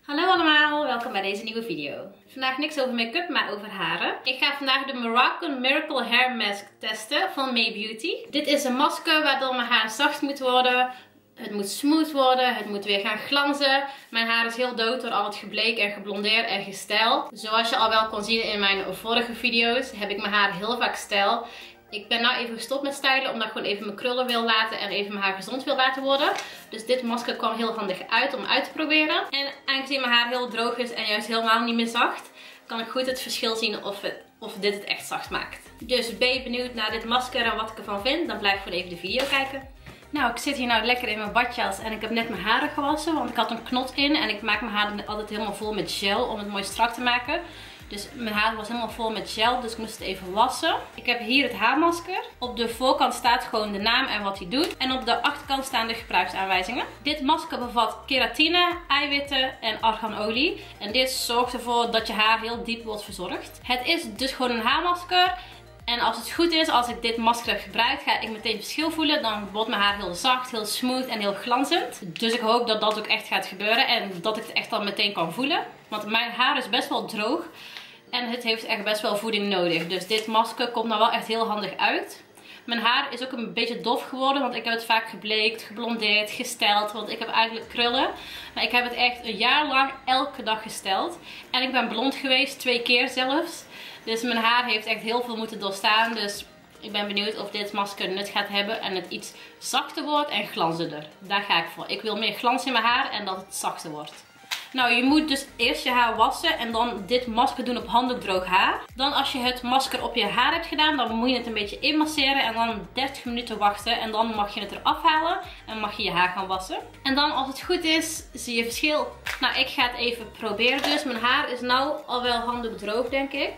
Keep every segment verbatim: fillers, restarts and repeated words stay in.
Hallo allemaal, welkom bij deze nieuwe video. Vandaag niks over make-up, maar over haren. Ik ga vandaag de Moroccan Miracle Hair Mask testen van May Beauty. Dit is een masker waardoor mijn haar zacht moet worden. Het moet smooth worden, het moet weer gaan glanzen. Mijn haar is heel dood door al het gebleek en geblondeerd en gestijl. Zoals je al wel kon zien in mijn vorige video's heb ik mijn haar heel vaak stijl. Ik ben nou even gestopt met stylen omdat ik gewoon even mijn krullen wil laten en even mijn haar gezond wil laten worden. Dus dit masker kwam heel handig uit om uit te proberen. En aangezien mijn haar heel droog is en juist helemaal niet meer zacht, kan ik goed het verschil zien of, het, of dit het echt zacht maakt. Dus ben je benieuwd naar dit masker en wat ik ervan vind, dan blijf gewoon even de video kijken. Nou, ik zit hier nou lekker in mijn badjas en ik heb net mijn haren gewassen, want ik had een knot in en ik maak mijn haren altijd helemaal vol met gel om het mooi strak te maken. Dus mijn haar was helemaal vol met gel, dus ik moest het even wassen. Ik heb hier het haarmasker. Op de voorkant staat gewoon de naam en wat hij doet. En op de achterkant staan de gebruiksaanwijzingen. Dit masker bevat keratine, eiwitten en arganolie. En dit zorgt ervoor dat je haar heel diep wordt verzorgd. Het is dus gewoon een haarmasker. En als het goed is, als ik dit masker heb gebruikt, ga ik meteen verschil voelen. Dan wordt mijn haar heel zacht, heel smooth en heel glanzend. Dus ik hoop dat dat ook echt gaat gebeuren en dat ik het echt al meteen kan voelen. Want mijn haar is best wel droog en het heeft echt best wel voeding nodig. Dus dit masker komt nou wel echt heel handig uit. Mijn haar is ook een beetje dof geworden, want ik heb het vaak gebleekt, geblondeerd, gesteld. Want ik heb eigenlijk krullen. Maar ik heb het echt een jaar lang elke dag gesteld. En ik ben blond geweest, twee keer zelfs. Dus mijn haar heeft echt heel veel moeten doorstaan. Dus ik ben benieuwd of dit masker nut gaat hebben en het iets zachter wordt en glanzender. Daar ga ik voor. Ik wil meer glans in mijn haar en dat het zachter wordt. Nou, je moet dus eerst je haar wassen en dan dit masker doen op handig droog haar. Dan als je het masker op je haar hebt gedaan, dan moet je het een beetje inmasseren en dan dertig minuten wachten. En dan mag je het eraf halen en mag je je haar gaan wassen. En dan als het goed is, zie je verschil. Nou, ik ga het even proberen dus. Mijn haar is nou al wel handig droog, denk ik.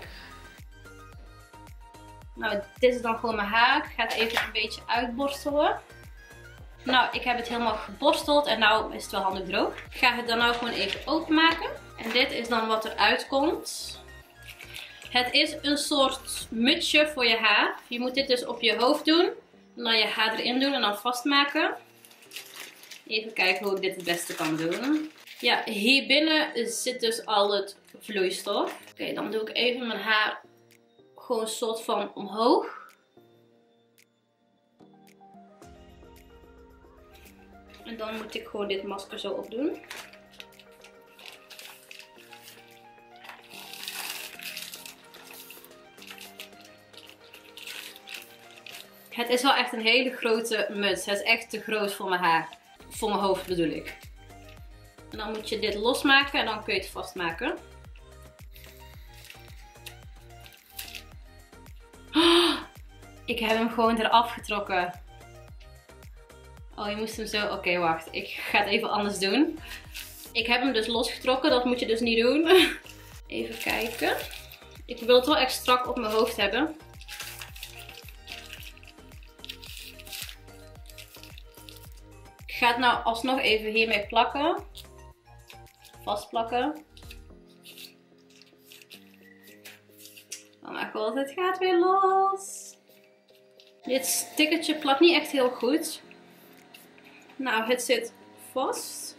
Nou, dit is dan gewoon mijn haar. Ik ga het even een beetje uitborstelen. Nou, ik heb het helemaal geborsteld en nou is het wel handig droog. Ik ga het dan nou gewoon even openmaken. En dit is dan wat eruit komt. Het is een soort mutsje voor je haar. Je moet dit dus op je hoofd doen. En dan je haar erin doen en dan vastmaken. Even kijken hoe ik dit het beste kan doen. Ja, hier binnen zit dus al het vloeistof. Oké, okay, dan doe ik even mijn haar gewoon een soort van omhoog. En dan moet ik gewoon dit masker zo opdoen. Het is wel echt een hele grote muts. Het is echt te groot voor mijn haar. Voor mijn hoofd bedoel ik. En dan moet je dit losmaken en dan kun je het vastmaken. Oh, ik heb hem gewoon eraf getrokken. Oh, je moest hem zo... Oké, okay, wacht. Ik ga het even anders doen. Ik heb hem dus losgetrokken. Dat moet je dus niet doen. Even kijken. Ik wil het wel echt strak op mijn hoofd hebben. Ik ga het nou alsnog even hiermee plakken. Vastplakken. Oh mijn god, het gaat weer los. Dit stickertje plakt niet echt heel goed. Nou, het zit vast.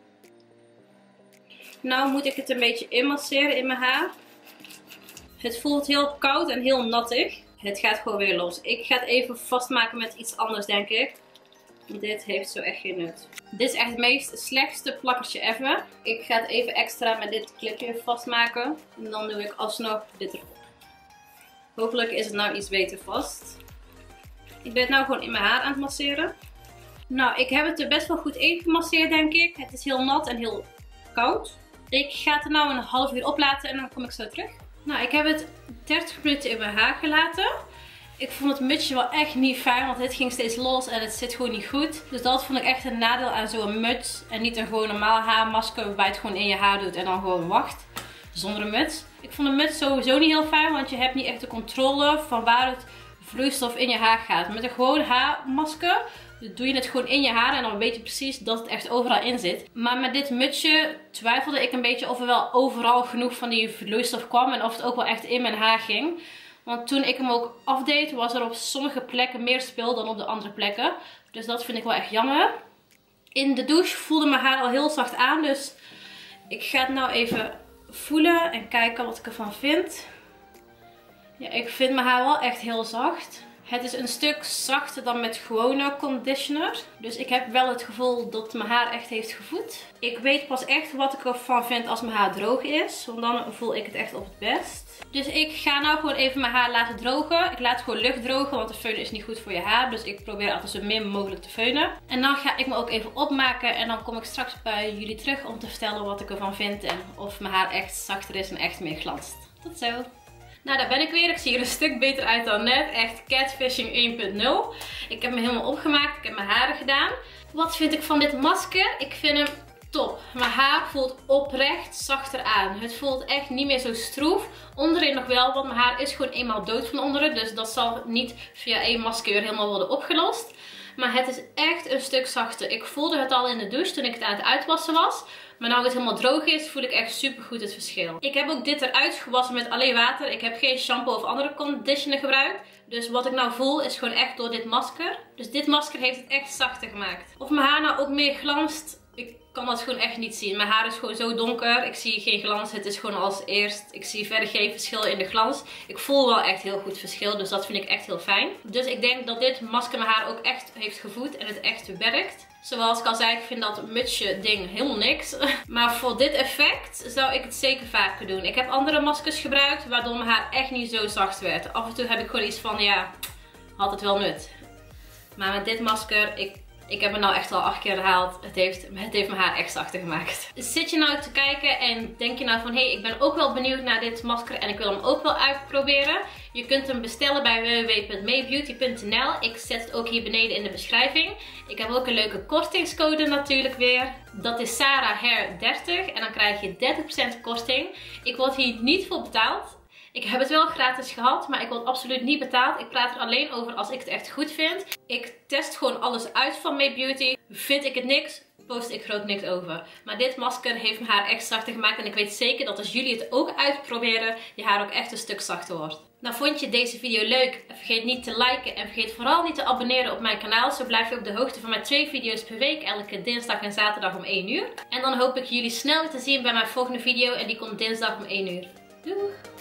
Nou moet ik het een beetje inmasseren in mijn haar. Het voelt heel koud en heel nattig. Het gaat gewoon weer los. Ik ga het even vastmaken met iets anders, denk ik. Dit heeft zo echt geen nut. Dit is echt het meest slechtste plakkertje ever. Ik ga het even extra met dit clipje vastmaken. En dan doe ik alsnog dit erop. Hopelijk is het nou iets beter vast. Ik ben het nou gewoon in mijn haar aan het masseren. Nou, ik heb het er best wel goed in gemasseerd, denk ik. Het is heel nat en heel koud. Ik ga het er nou een half uur oplaten en dan kom ik zo terug. Nou, ik heb het dertig minuten in mijn haar gelaten. Ik vond het mutsje wel echt niet fijn, want het ging steeds los en het zit gewoon niet goed. Dus dat vond ik echt een nadeel aan zo'n muts. En niet een gewoon normaal haarmasker waarbij je het gewoon in je haar doet en dan gewoon wacht. Zonder een muts. Ik vond de muts sowieso niet heel fijn, want je hebt niet echt de controle van waar het vloeistof in je haar gaat. Met een gewoon haarmasker doe je het gewoon in je haar en dan weet je precies dat het echt overal in zit. Maar met dit mutsje twijfelde ik een beetje of er wel overal genoeg van die vloeistof kwam en of het ook wel echt in mijn haar ging. Want toen ik hem ook afdeed, was er op sommige plekken meer spul dan op de andere plekken. Dus dat vind ik wel echt jammer. In de douche voelde mijn haar al heel zacht aan, dus Ik ga het nou even voelen en kijken wat ik ervan vind. Ja, ik vind mijn haar wel echt heel zacht. Het is een stuk zachter dan met gewone conditioner. Dus ik heb wel het gevoel dat mijn haar echt heeft gevoed. Ik weet pas echt wat ik ervan vind als mijn haar droog is. Want dan voel ik het echt op het best. Dus ik ga nou gewoon even mijn haar laten drogen. Ik laat het gewoon lucht drogen, want de föhn is niet goed voor je haar. Dus ik probeer altijd zo min mogelijk te föhnen. En dan ga ik me ook even opmaken. En dan kom ik straks bij jullie terug om te vertellen wat ik ervan vind. En of mijn haar echt zachter is en echt meer glanst. Tot zo! Nou, daar ben ik weer. Ik zie er een stuk beter uit dan net. Echt catfishing één punt nul. Ik heb me helemaal opgemaakt. Ik heb mijn haren gedaan. Wat vind ik van dit masker? Ik vind hem top. Mijn haar voelt oprecht zachter aan. Het voelt echt niet meer zo stroef. Onderin nog wel, want mijn haar is gewoon eenmaal dood van onderen. Dus dat zal niet via één masker helemaal worden opgelost. Maar het is echt een stuk zachter. Ik voelde het al in de douche toen ik het aan het uitwassen was. Maar nu het helemaal droog is, voel ik echt super goed het verschil. Ik heb ook dit eruit gewassen met alleen water. Ik heb geen shampoo of andere conditioner gebruikt. Dus wat ik nou voel is gewoon echt door dit masker. Dus dit masker heeft het echt zachter gemaakt. Of mijn haar nou ook meer glanst, ik kan dat gewoon echt niet zien. Mijn haar is gewoon zo donker. Ik zie geen glans. Het is gewoon als eerst. Ik zie verder geen verschil in de glans. Ik voel wel echt heel goed verschil. Dus dat vind ik echt heel fijn. Dus ik denk dat dit masker mijn haar ook echt heeft gevoed. En het echt werkt. Zoals ik al zei, ik vind dat mutsje ding helemaal niks. Maar voor dit effect zou ik het zeker vaker doen. Ik heb andere maskers gebruikt. Waardoor mijn haar echt niet zo zacht werd. Af en toe heb ik gewoon iets van, ja, had het wel nut. Maar met dit masker, ik... Ik heb het nou echt al acht keer herhaald. Het heeft, het heeft mijn haar echt zachter gemaakt. Zit je nou te kijken en denk je nou van... Hé, hey, ik ben ook wel benieuwd naar dit masker en ik wil hem ook wel uitproberen. Je kunt hem bestellen bij w w w punt maybeauty punt n l. Ik zet het ook hier beneden in de beschrijving. Ik heb ook een leuke kortingscode natuurlijk weer. Dat is Sarah Hair dertig. En dan krijg je dertig procent korting. Ik word hier niet voor betaald. Ik heb het wel gratis gehad, maar ik word absoluut niet betaald. Ik praat er alleen over als ik het echt goed vind. Ik test gewoon alles uit van Maybeauty. Vind ik het niks, post ik er ook niks over. Maar dit masker heeft mijn haar echt zachter gemaakt. En ik weet zeker dat als jullie het ook uitproberen, je haar ook echt een stuk zachter wordt. Nou, vond je deze video leuk? Vergeet niet te liken en vergeet vooral niet te abonneren op mijn kanaal. Zo blijf je op de hoogte van mijn twee video's per week. Elke dinsdag en zaterdag om één uur. En dan hoop ik jullie snel te zien bij mijn volgende video. En die komt dinsdag om één uur. Doeg!